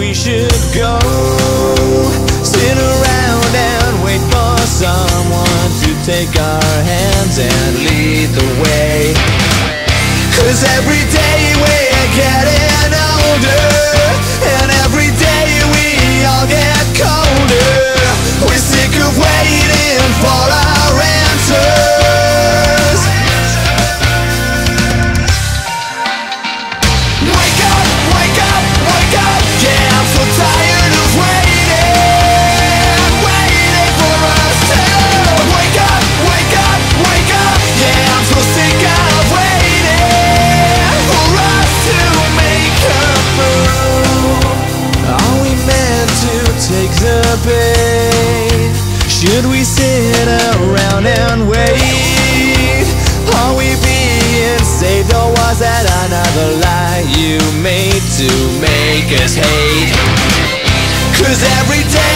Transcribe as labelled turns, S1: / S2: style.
S1: we should go. Sit around and wait for someone to take our hands and lead the way. 'Cause every day we're getting older, and every day we all get colder. We're sick of waiting for our answers. Wake up, wake up, wake up. Yeah, I'm so tired of waiting, waiting for us to wake up, wake up, wake up. Yeah, I'm so sick of waiting for us to make a move. Are we meant to take the bait? Should we sit around and wait? Are we being saved, or was that another lie you made to make us hate? 'Cause every day